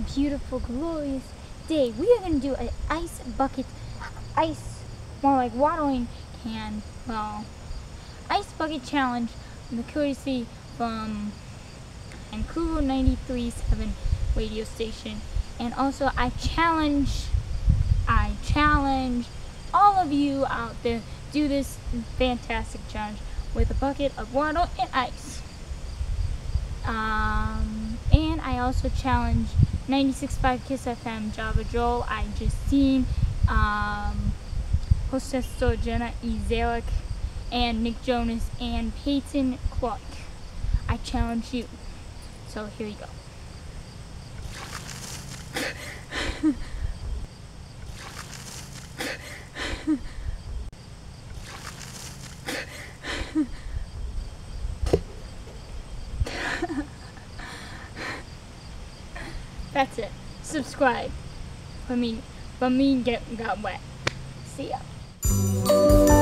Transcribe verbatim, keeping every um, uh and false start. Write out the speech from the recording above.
beautiful, glorious day. We are going to do an ice bucket, ice, more like watering can, well, ice bucket challenge from the courtesy from Vancouver ninety-three point seven radio station. And also I challenge, I challenge all of you out there, do this fantastic challenge with a bucket of water and ice. Um, and I also challenge ninety-six point five Kiss F M, Java Joel, I Justine, um, hostess Jenna Ezelic, and Nick Jonas, and Peyton Clark. I challenge you. So here you go. That's it. Subscribe. For me, for me get got wet. See ya.